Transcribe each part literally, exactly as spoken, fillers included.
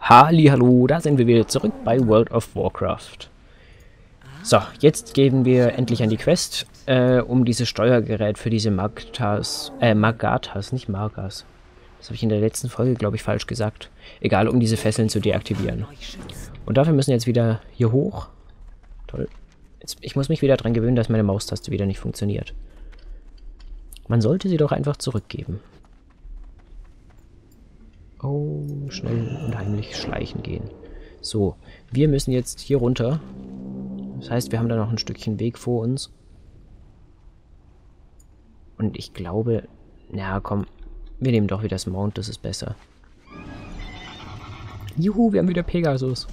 Hallihallo, da sind wir wieder zurück bei World of Warcraft. So, jetzt gehen wir endlich an die Quest, äh, um dieses Steuergerät für diese Magtas, äh, Magatas, nicht Margas. Das habe ich in der letzten Folge, glaube ich, falsch gesagt. Egal, um diese Fesseln zu deaktivieren. Und dafür müssen wir jetzt wieder hier hoch. Toll. Jetzt, ich muss mich wieder dran gewöhnen, dass meine Maustaste wieder nicht funktioniert. Man sollte sie doch einfach zurückgeben. Oh, schnell und heimlich schleichen gehen. So, wir müssen jetzt hier runter. Das heißt, wir haben da noch ein Stückchen Weg vor uns. Und ich glaube... Na komm, wir nehmen doch wieder das Mount, das ist besser. Juhu, wir haben wieder Pegasus.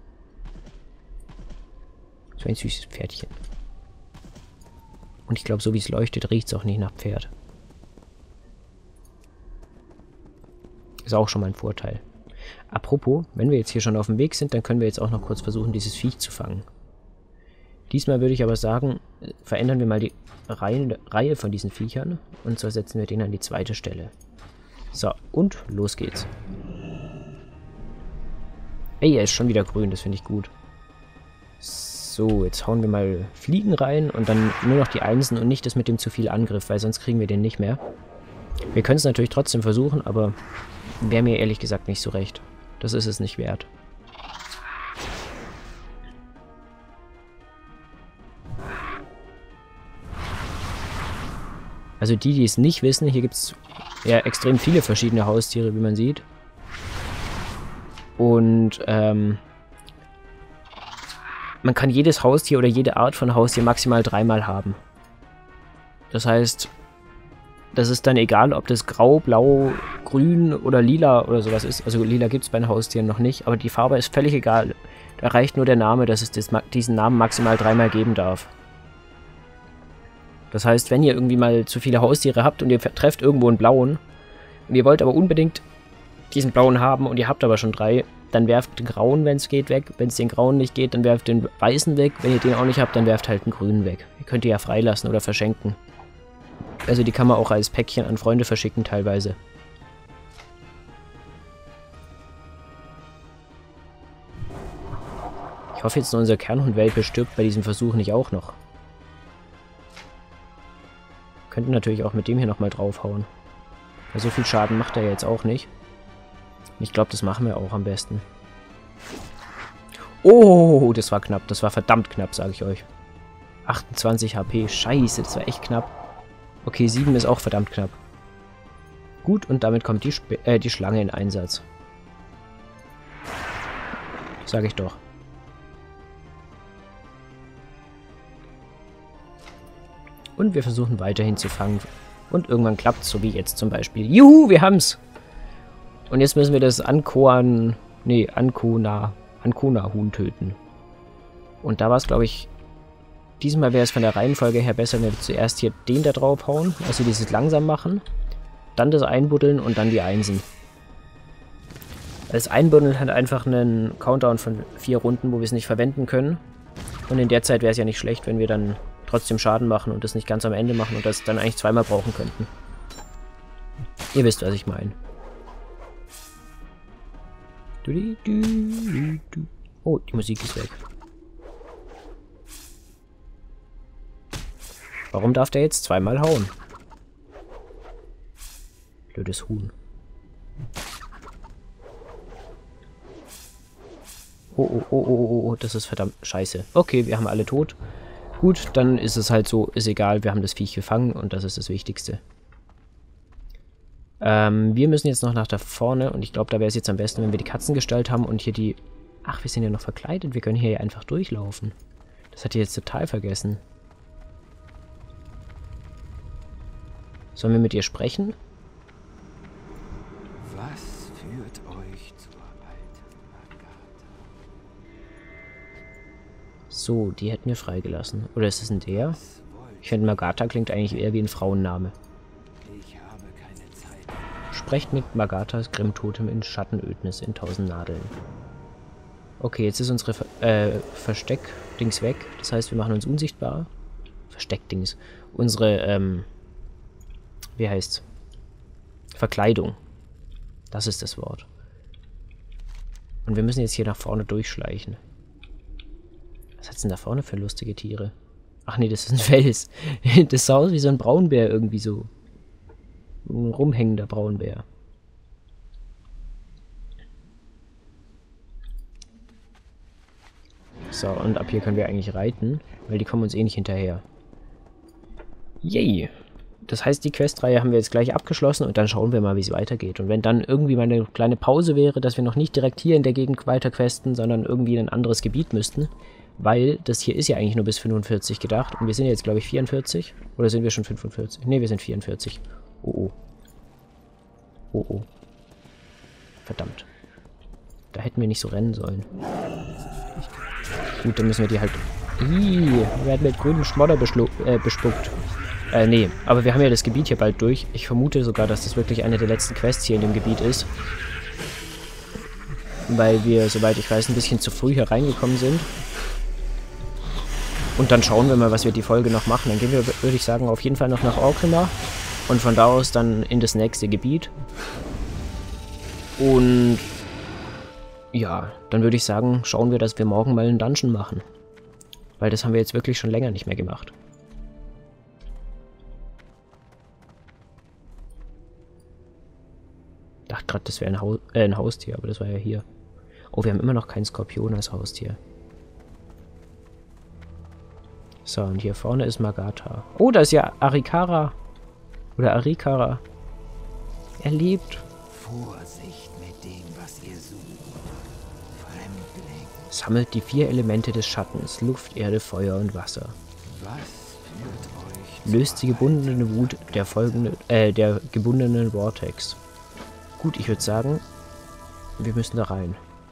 So ein süßes Pferdchen. Und ich glaube, so wie es leuchtet, riecht es auch nicht nach Pferd. Ist auch schon mal ein Vorteil. Apropos, wenn wir jetzt hier schon auf dem Weg sind, dann können wir jetzt auch noch kurz versuchen, dieses Viech zu fangen. Diesmal würde ich aber sagen, verändern wir mal die Reihe, Reihe von diesen Viechern. Und zwar setzen wir den an die zweite Stelle. So, und los geht's. Ey, er ist schon wieder grün, das finde ich gut. So, jetzt hauen wir mal Fliegen rein und dann nur noch die Einsen und nicht das mit dem zu viel Angriff, weil sonst kriegen wir den nicht mehr. Wir können es natürlich trotzdem versuchen, aber wäre mir ehrlich gesagt nicht so recht. Das ist es nicht wert. Also die, die es nicht wissen, hier gibt es ja extrem viele verschiedene Haustiere, wie man sieht. Und ähm, man kann jedes Haustier oder jede Art von Haustier maximal dreimal haben. Das heißt, das ist dann egal, ob das grau, blau, grün oder lila oder sowas ist. Also lila gibt es bei den Haustieren noch nicht, aber die Farbe ist völlig egal. Da reicht nur der Name, dass es das, diesen Namen maximal dreimal geben darf. Das heißt, wenn ihr irgendwie mal zu viele Haustiere habt und ihr trefft irgendwo einen blauen und ihr wollt aber unbedingt diesen blauen haben und ihr habt aber schon drei, dann werft den grauen, wenn es geht, weg. Wenn es den grauen nicht geht, dann werft den weißen weg. Wenn ihr den auch nicht habt, dann werft halt den grünen weg. Ihr könnt die ja freilassen oder verschenken. Also die kann man auch als Päckchen an Freunde verschicken teilweise. Ich hoffe jetzt, unser Kernhund-Welpe stirbt bei diesem Versuch nicht auch noch. Könnten natürlich auch mit dem hier nochmal draufhauen. Weil so viel Schaden macht er ja jetzt auch nicht. Ich glaube, das machen wir auch am besten. Oh, das war knapp. Das war verdammt knapp, sage ich euch. achtundzwanzig H P. Scheiße, das war echt knapp. Okay, sieben ist auch verdammt knapp. Gut, und damit kommt die, Sp äh, die Schlange in Einsatz. Sage ich doch. Und wir versuchen weiterhin zu fangen. Und irgendwann klappt es, so wie jetzt zum Beispiel. Juhu, wir haben's! Und jetzt müssen wir das Ankoan... Nee, Ankona... Ankona-Huhn töten. Und da war es, glaube ich... Diesmal wäre es von der Reihenfolge her besser, wenn wir zuerst hier den da draufhauen. Also dieses langsam machen. Dann das Einbuddeln und dann die Einsen. Das Einbuddeln hat einfach einen Countdown von vier Runden, wo wir es nicht verwenden können. Und in der Zeit wäre es ja nicht schlecht, wenn wir dann trotzdem Schaden machen und das nicht ganz am Ende machen und das dann eigentlich zweimal brauchen könnten. Ihr wisst, was ich meine. Oh, die Musik ist weg. Warum darf der jetzt zweimal hauen? Blödes Huhn. Oh, oh, oh, oh, oh, das ist verdammt scheiße. Okay, wir haben alle tot. Gut, dann ist es halt so, ist egal, wir haben das Viech gefangen und das ist das Wichtigste. Ähm, wir müssen jetzt noch nach da vorne und ich glaube, da wäre es jetzt am besten, wenn wir die Katzengestalt haben und hier die... Ach, wir sind ja noch verkleidet, wir können hier ja einfach durchlaufen. Das hatte ich jetzt total vergessen. Sollen wir mit ihr sprechen? Was führt euch zur alten Agatha? So, die hätten wir freigelassen. Oder ist es ein der? Ich finde, Magatha klingt eigentlich eher wie ein Frauenname. Ich habe keine Zeit. Sprecht mit Magathas Grimmtotem in Schattenödnis in tausend Nadeln. Okay, jetzt ist unsere Ver äh, Versteck-Dings weg. Das heißt, wir machen uns unsichtbar. Versteck-Dings. Unsere, ähm... Wie heißt's? Verkleidung. Das ist das Wort. Und wir müssen jetzt hier nach vorne durchschleichen. Was hat's denn da vorne für lustige Tiere? Ach nee, das ist ein Fels. Das sah aus wie so ein Braunbär irgendwie so. Ein rumhängender Braunbär. So, und ab hier können wir eigentlich reiten, weil die kommen uns eh nicht hinterher. Yay! Das heißt, die Questreihe haben wir jetzt gleich abgeschlossen und dann schauen wir mal, wie es weitergeht. Und wenn dann irgendwie mal eine kleine Pause wäre, dass wir noch nicht direkt hier in der Gegend weiter questen, sondern irgendwie in ein anderes Gebiet müssten, weil das hier ist ja eigentlich nur bis fünfundvierzig gedacht und wir sind jetzt, glaube ich, vierundvierzig. Oder sind wir schon fünfundvierzig? Ne, wir sind vierundvierzig. Oh, oh. Oh, oh. Verdammt. Da hätten wir nicht so rennen sollen. Gut, dann müssen wir die halt... Ih, wir werden mit grünem Schmodder äh, bespuckt. Äh, nee, aber wir haben ja das Gebiet hier bald durch. Ich vermute sogar, dass das wirklich eine der letzten Quests hier in dem Gebiet ist. Weil wir, soweit ich weiß, ein bisschen zu früh hier reingekommen sind. Und dann schauen wir mal, was wir die Folge noch machen. Dann gehen wir, würde ich sagen, auf jeden Fall noch nach Orgrimmar. Und von da aus dann in das nächste Gebiet. Und... ja, dann würde ich sagen, schauen wir, dass wir morgen mal einen Dungeon machen. Weil das haben wir jetzt wirklich schon länger nicht mehr gemacht. Ich dachte gerade, das wäre ein, Haus äh, ein Haustier, aber das war ja hier. Oh, wir haben immer noch keinen Skorpion als Haustier. So, und hier vorne ist Magatha. Oh, da ist ja Arikara. Oder Arikara. Er lebt. Vorsicht mit dem, was ihr sucht. Fremdling. Sammelt die vier Elemente des Schattens. Luft, Erde, Feuer und Wasser. Was führt euch? Löst die gebundene Wut der folgenden, äh, der gebundenen Vortex. Gut, ich würde sagen, wir müssen da rein.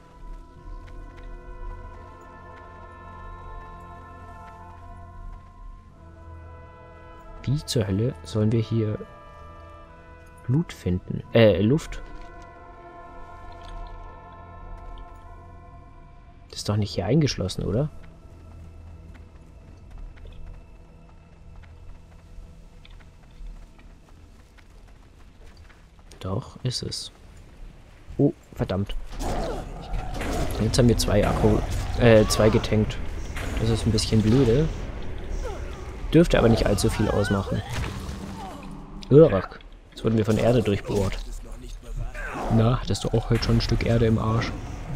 Wie zur Hölle sollen wir hier Blut finden? Äh, Luft. Das ist doch nicht hier eingeschlossen, oder? Doch, ist es. Oh, verdammt. Jetzt haben wir zwei Akku, äh, zwei getankt. Das ist ein bisschen blöde. Dürfte aber nicht allzu viel ausmachen. Irrak. Jetzt wurden wir von Erde durchbohrt. Na, hattest du auch heute schon ein Stück Erde im Arsch?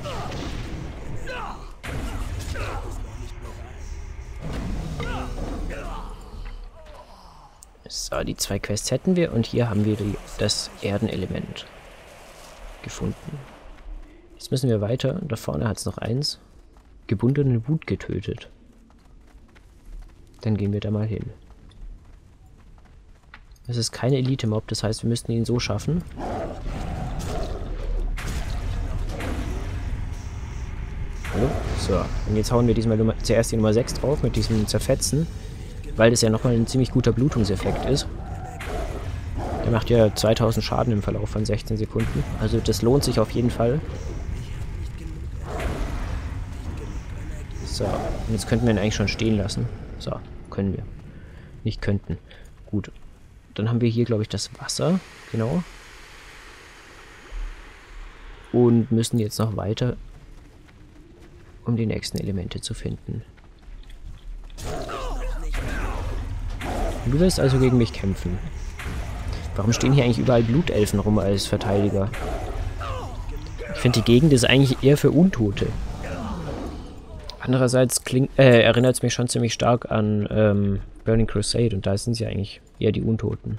So, die zwei Quests hätten wir und hier haben wir die, das Erdenelement gefunden. Jetzt müssen wir weiter. Da vorne hat es noch eins. Gebundene Wut getötet. Dann gehen wir da mal hin. Es ist keine Elite-Mob, das heißt, wir müssten ihn so schaffen. Oh, so, und jetzt hauen wir diesmal Nummer, zuerst die Nummer sechs drauf mit diesem Zerfetzen, weil das ja nochmal ein ziemlich guter Blutungseffekt ist. Der macht ja zweitausend Schaden im Verlauf von sechzehn Sekunden. Also das lohnt sich auf jeden Fall. So, und jetzt könnten wir ihn eigentlich schon stehen lassen. So, können wir. Nicht könnten. Gut. Dann haben wir hier, glaube ich, das Wasser. Genau. Und müssen jetzt noch weiter, um die nächsten Elemente zu finden. Du willst also gegen mich kämpfen. Warum stehen hier eigentlich überall Blutelfen rum als Verteidiger? Ich finde, die Gegend ist eigentlich eher für Untote. Andererseits klingt, äh, erinnert es mich schon ziemlich stark an ähm, Burning Crusade und da sind sie eigentlich eher die Untoten.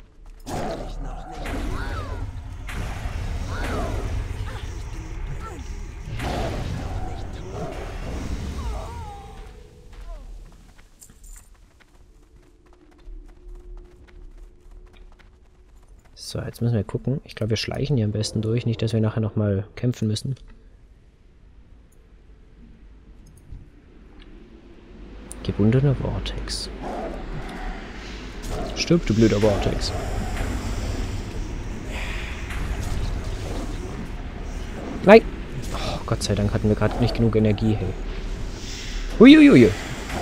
So, jetzt müssen wir gucken. Ich glaube, wir schleichen hier am besten durch, nicht, dass wir nachher nochmal kämpfen müssen. Gebundener Vortex. Stirb, du blöder Vortex. Nein! Oh, Gott sei Dank hatten wir gerade nicht genug Energie, hey. Uiuiui.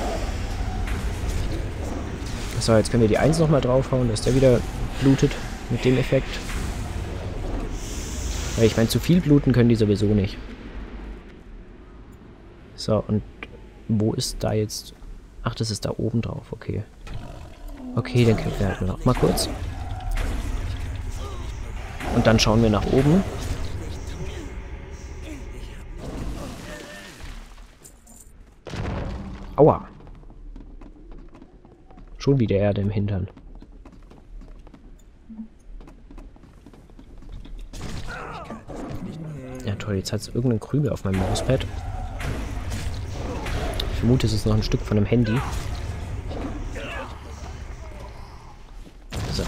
So, jetzt können wir die eins nochmal draufhauen, dass der wieder blutet mit dem Effekt. Weil ich meine, zu viel bluten können die sowieso nicht. So, und wo ist da jetzt... Ach, das ist da oben drauf, okay. Okay, dann kämpfen wir halt noch mal kurz. Und dann schauen wir nach oben. Aua. Schon wieder Erde im Hintern. Ja toll, jetzt hat es irgendeinen Krümel auf meinem Mauspad. Ich vermute, es ist noch ein Stück von einem Handy. So.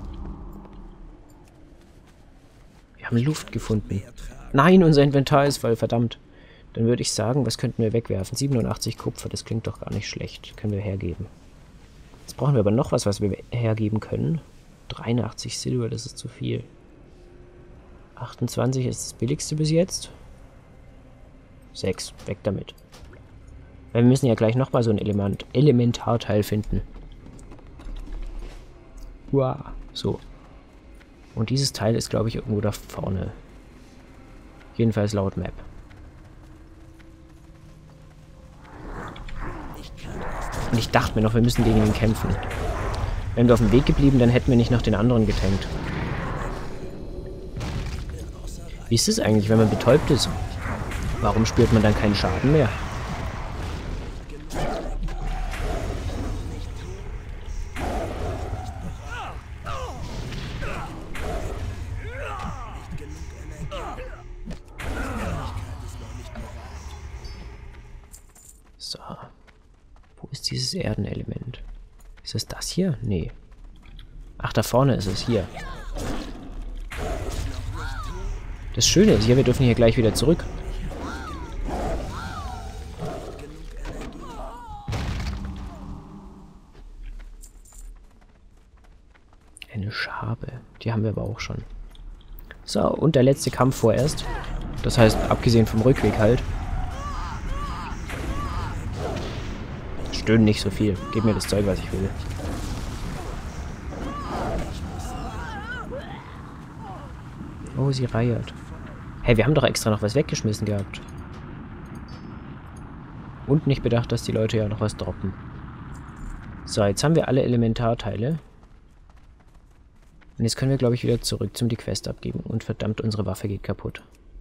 Wir haben Luft gefunden. Nein, unser Inventar ist voll, verdammt. Dann würde ich sagen, was könnten wir wegwerfen? siebenundachtzig Kupfer, das klingt doch gar nicht schlecht. Können wir hergeben. Jetzt brauchen wir aber noch was, was wir hergeben können. dreiundachtzig Silber, das ist zu viel. achtundzwanzig ist das billigste bis jetzt. sechs, weg damit. Weil wir müssen ja gleich nochmal so ein Element, Elementarteil finden. Wow, so. Und dieses Teil ist, glaube ich, irgendwo da vorne. Jedenfalls laut Map. Und ich dachte mir noch, wir müssen gegen ihn kämpfen. Wären wir auf dem Weg geblieben, dann hätten wir nicht noch den anderen getankt. Wie ist es eigentlich, wenn man betäubt ist? Warum spürt man dann keinen Schaden mehr? So. Wo ist dieses Erdenelement? Ist es das hier? Nee. Ach, da vorne ist es. Hier. Das Schöne ist hier, wir dürfen hier gleich wieder zurück. Eine Schabe. Die haben wir aber auch schon. So, und der letzte Kampf vorerst. Das heißt, abgesehen vom Rückweg halt. Stöhnen nicht so viel. Gib mir das Zeug, was ich will. Oh, sie reiert. Hey, wir haben doch extra noch was weggeschmissen gehabt. Und nicht bedacht, dass die Leute ja noch was droppen. So, jetzt haben wir alle Elementarteile. Und jetzt können wir, glaube ich, wieder zurück zum die Quest abgeben. Und verdammt, unsere Waffe geht kaputt.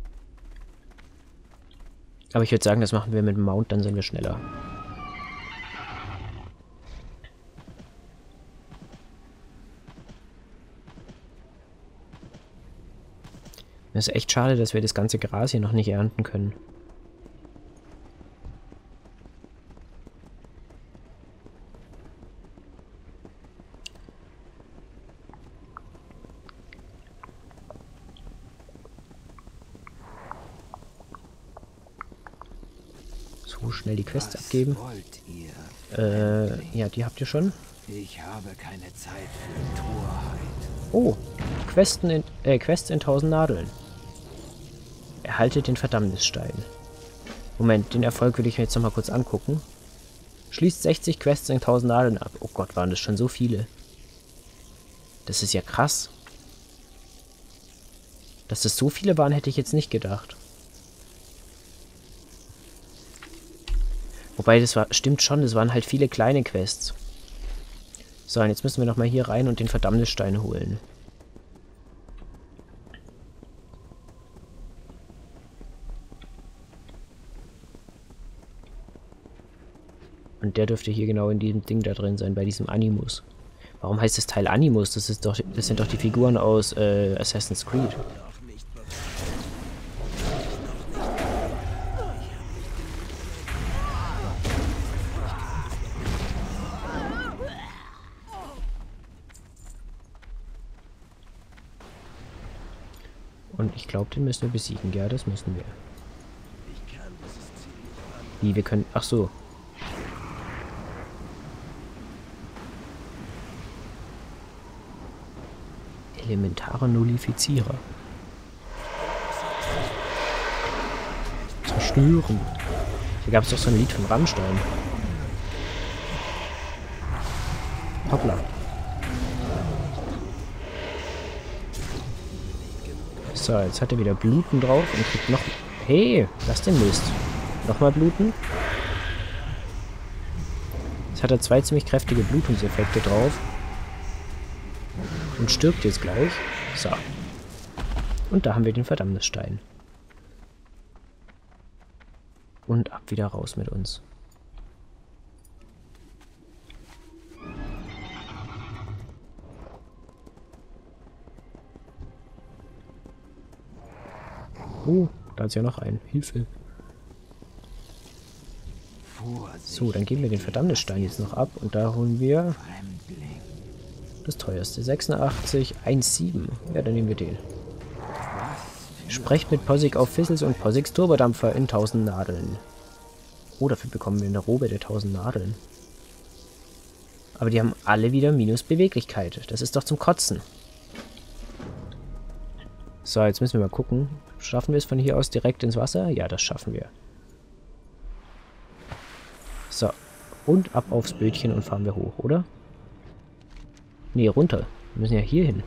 Aber ich würde sagen, das machen wir mit dem Mount, dann sind wir schneller. Es ist echt schade, dass wir das ganze Gras hier noch nicht ernten können. So, schnell die Quest abgeben. Äh, ja, die habt ihr schon. Ich habe keine Zeit für Torheit. Oh, Questen in, äh, Quests in tausend Nadeln. Erhaltet den Verdammnisstein. Moment, den Erfolg würde ich mir jetzt nochmal kurz angucken. Schließt sechzig Quests in tausend Nadeln ab. Oh Gott, waren das schon so viele. Das ist ja krass. Dass das so viele waren, hätte ich jetzt nicht gedacht. Wobei, das war, stimmt schon, das waren halt viele kleine Quests. So, und jetzt müssen wir nochmal hier rein und den Verdammnisstein holen. Und der dürfte hier genau in diesem Ding da drin sein, bei diesem Animus. Warum heißt das Teil Animus? Das ist doch, das sind doch die Figuren aus äh, Assassin's Creed. Und ich glaube, den müssen wir besiegen. Ja, das müssen wir. Wie, wir können... Ach so. Elementare Nullifizierer. Zerstören. Hier gab es doch so ein Lied von Rammstein. Hoppla. So, jetzt hat er wieder Bluten drauf und kriegt noch... Hey, lass den Mist. Nochmal bluten. Jetzt hat er zwei ziemlich kräftige Blutungseffekte drauf. Und stirbt jetzt gleich. So. Und da haben wir den Verdammnisstein. Und ab wieder raus mit uns. Oh, da ist ja noch ein. Hilfe. So, dann geben wir den Verdammnisstein jetzt noch ab. Und da holen wir das teuerste. sechsundachtzig, eins Komma sieben. Ja, dann nehmen wir den. Sprecht mit Posig auf Fizzles und Posigs Turbodampfer in tausend Nadeln. Oh, dafür bekommen wir eine Robe der tausend Nadeln. Aber die haben alle wieder minus Beweglichkeit. Das ist doch zum Kotzen. So, jetzt müssen wir mal gucken. Schaffen wir es von hier aus direkt ins Wasser? Ja, das schaffen wir. So. Und ab aufs Bötchen und fahren wir hoch, oder? Nee, runter. Wir müssen ja hier hin.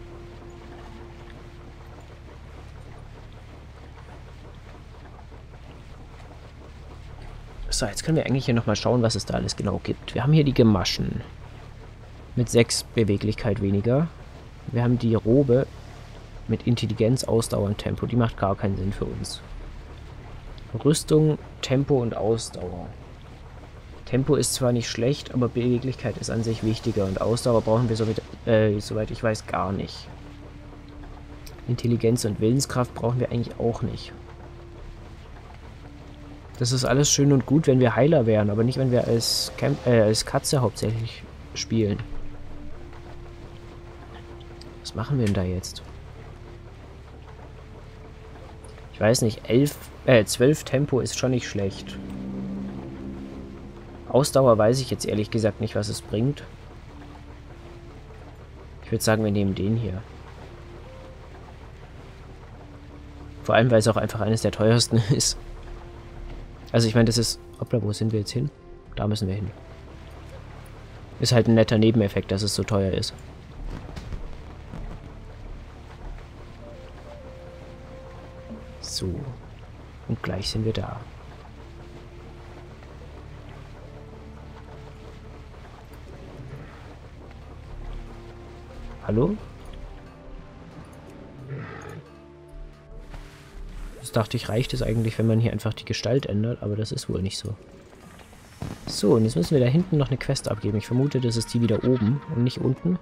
So, jetzt können wir eigentlich hier nochmal schauen, was es da alles genau gibt. Wir haben hier die Gamaschen. Mit sechs Beweglichkeit weniger. Wir haben die Robe mit Intelligenz, Ausdauer und Tempo. Die macht gar keinen Sinn für uns. Rüstung, Tempo und Ausdauer. Tempo ist zwar nicht schlecht, aber Beweglichkeit ist an sich wichtiger. Und Ausdauer brauchen wir, soweit, äh, soweit ich weiß, gar nicht. Intelligenz und Willenskraft brauchen wir eigentlich auch nicht. Das ist alles schön und gut, wenn wir Heiler wären, aber nicht, wenn wir als, Camp äh, als Katze hauptsächlich spielen. Was machen wir denn da jetzt? Ich weiß nicht, elf, äh, zwölf Tempo ist schon nicht schlecht. Ausdauer weiß ich jetzt ehrlich gesagt nicht, was es bringt. Ich würde sagen, wir nehmen den hier. Vor allem, weil es auch einfach eines der teuersten ist. Also ich meine, das ist... Hoppla, wo sind wir jetzt hin? Da müssen wir hin. Ist halt ein netter Nebeneffekt, dass es so teuer ist. So. Und gleich sind wir da. Hallo? Das dachte ich, reicht es eigentlich, wenn man hier einfach die Gestalt ändert, aber das ist wohl nicht so. So, und jetzt müssen wir da hinten noch eine Quest abgeben. Ich vermute, das ist die wieder oben und nicht unten.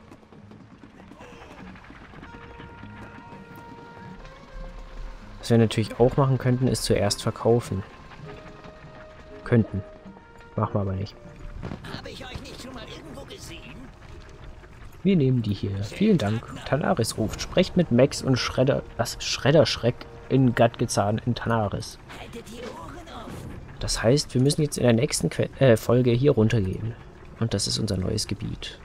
Was wir natürlich auch machen könnten, ist zuerst verkaufen. Könnten. Machen wir aber nicht. Habe ich euch nicht schon mal irgendwo gesehen? Wir nehmen die hier. Vielen Dank. Tanaris ruft. Sprecht mit Max und Schredder... Was? Schredderschreck in Gadgezahn in Tanaris. Haltet die Ohren offen. Das heißt, wir müssen jetzt in der nächsten que äh, Folge hier runtergehen. Und das ist unser neues Gebiet.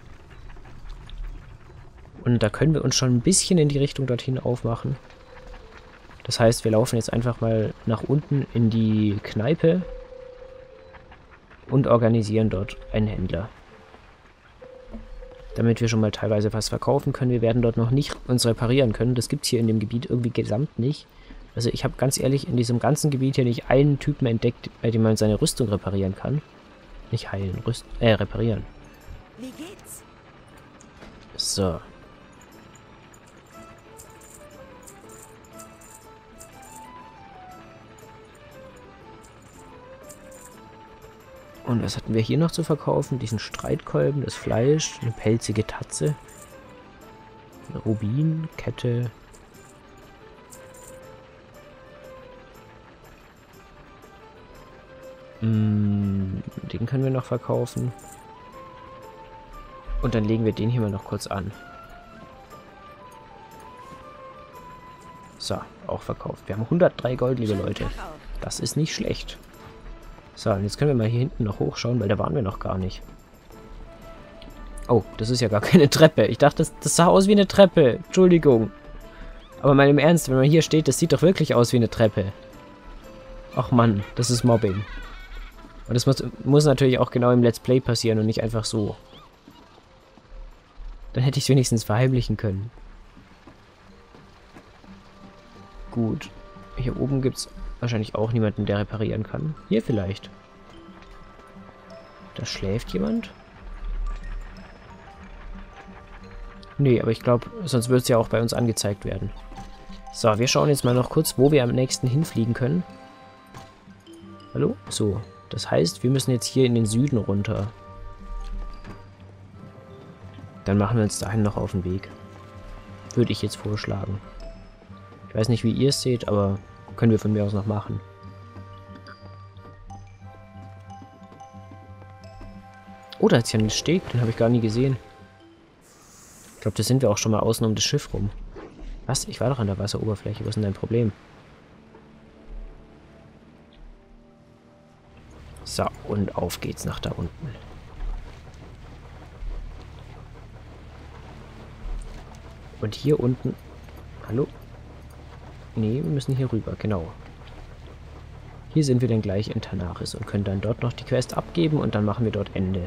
Und da können wir uns schon ein bisschen in die Richtung dorthin aufmachen. Das heißt, wir laufen jetzt einfach mal nach unten in die Kneipe und organisieren dort einen Händler. Damit wir schon mal teilweise was verkaufen können. Wir werden dort noch nicht uns reparieren können. Das gibt es hier in dem Gebiet irgendwie gesamt nicht. Also ich habe ganz ehrlich in diesem ganzen Gebiet hier nicht einen Typen entdeckt, bei dem man seine Rüstung reparieren kann. Nicht heilen, rüst äh, reparieren. Wie geht's? So. Und was hatten wir hier noch zu verkaufen? Diesen Streitkolben, das Fleisch, eine pelzige Tatze, eine Rubin, Kette. Mm, den können wir noch verkaufen. Und dann legen wir den hier mal noch kurz an. So, auch verkauft. Wir haben hundertdrei Gold, liebe Leute. Das ist nicht schlecht. So, und jetzt können wir mal hier hinten noch hochschauen, weil da waren wir noch gar nicht. Oh, das ist ja gar keine Treppe. Ich dachte, das, das sah aus wie eine Treppe. Entschuldigung. Aber mal im Ernst, wenn man hier steht, das sieht doch wirklich aus wie eine Treppe. Ach Mann, das ist Mobbing. Und das muss, muss natürlich auch genau im Let's Play passieren und nicht einfach so. Dann hätte ich es wenigstens verheimlichen können. Gut. Hier oben gibt es wahrscheinlich auch niemanden, der reparieren kann. Hier vielleicht. Da schläft jemand? Nee, aber ich glaube, sonst würde es ja auch bei uns angezeigt werden. So, wir schauen jetzt mal noch kurz, wo wir am nächsten hinfliegen können. Hallo? So, das heißt, wir müssen jetzt hier in den Süden runter. Dann machen wir uns dahin noch auf den Weg. Würde ich jetzt vorschlagen. Ich weiß nicht, wie ihr es seht, aber können wir von mir aus noch machen. Oh, da ist ja ein Steg, den habe ich gar nie gesehen. Ich glaube, da sind wir auch schon mal außen um das Schiff rum. Was? Ich war doch an der Wasseroberfläche. Was ist denn dein Problem? So, und auf geht's nach da unten. Und hier unten... Hallo? Nee, wir müssen hier rüber, genau. Hier sind wir dann gleich in Tanaris und können dann dort noch die Quest abgeben und dann machen wir dort Ende.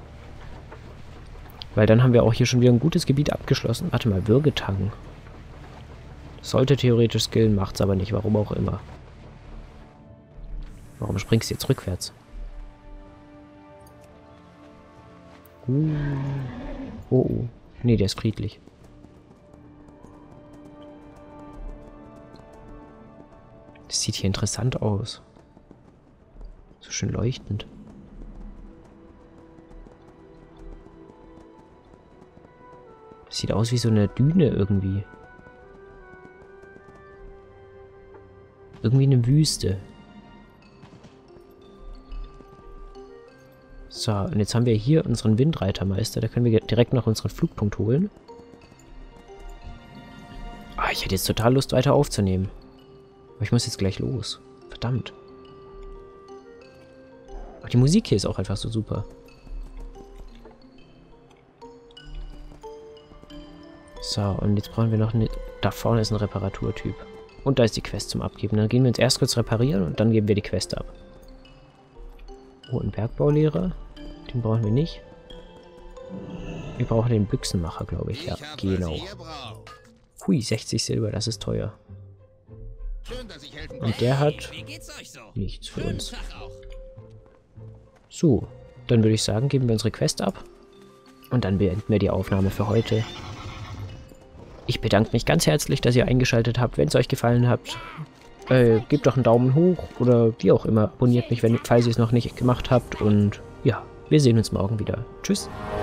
Weil dann haben wir auch hier schon wieder ein gutes Gebiet abgeschlossen. Warte mal, Würgetang. Sollte theoretisch skillen, macht's aber nicht, warum auch immer. Warum springst du jetzt rückwärts? Uh. Oh, oh. Nee, der ist friedlich. Das sieht hier interessant aus. So schön leuchtend. Das sieht aus wie so eine Düne irgendwie. Irgendwie eine Wüste. So, und jetzt haben wir hier unseren Windreitermeister. Da können wir direkt noch unseren Flugpunkt holen. Ah, ich hätte jetzt total Lust, weiter aufzunehmen. Aber ich muss jetzt gleich los. Verdammt. Aber die Musik hier ist auch einfach so super. So, und jetzt brauchen wir noch eine... Da vorne ist ein Reparaturtyp. Und da ist die Quest zum Abgeben. Dann gehen wir uns erst kurz reparieren und dann geben wir die Quest ab. Oh, ein Bergbaulehrer. Den brauchen wir nicht. Wir brauchen den Büchsenmacher, glaube ich. Ja, genau. Hui, sechzig Silber, das ist teuer. Und der hat nichts für uns. So, dann würde ich sagen, geben wir unsere Quest ab. Und dann beenden wir die Aufnahme für heute. Ich bedanke mich ganz herzlich, dass ihr eingeschaltet habt. Wenn es euch gefallen hat, äh, gebt doch einen Daumen hoch oder wie auch immer. Abonniert mich, wenn, falls ihr es noch nicht gemacht habt. Und ja, wir sehen uns morgen wieder. Tschüss.